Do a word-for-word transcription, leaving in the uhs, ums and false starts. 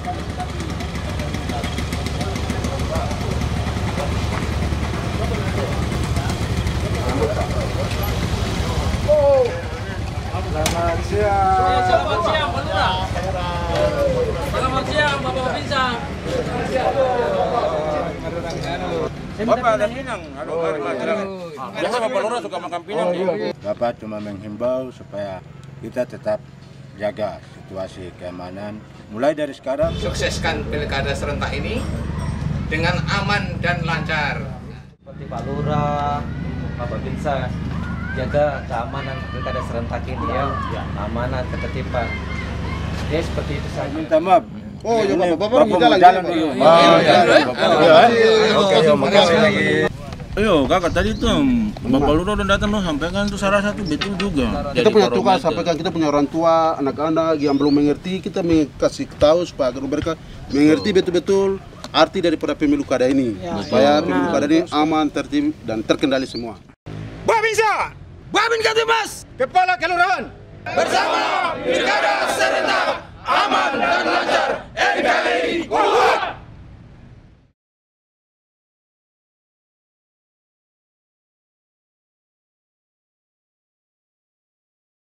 Selamat siang. Selamat siang, Pak Lurah. Selamat siang, Bapak Babinsa. Bapak ada pinang, aduh, biasa Bapak Lurah suka makan pinang. Bapak cuma menghimbau supaya kita tetap jaga situasi keamanan mulai dari sekarang. Sukseskan pilkada serentak ini dengan aman dan lancar. Seperti Pak Lurah, Pak Babinsa, jaga keamanan pilkada serentak ini ya, keamanan, ketertiban. Ya seperti itu saja. Minta maaf. Oh, ya Bapak, Bapak Bapak jalan, jalan jalan. dulu. Oh, iya. Oke, makasih lagi. Ayo kakak tadi tuh Bapak Lurah udah datang loh, sampaikan itu salah satu betul juga. Kita punya tugas sampaikan, kita punya orang tua, anak-anak yang belum mengerti, kita kasih tahu supaya agar mereka mengerti betul-betul arti daripada pemilu kada ini. Supaya pemilu kada ini aman, tertib dan terkendali semua. Babinsa, Babin Katimas, Kepala Kelurahan bersama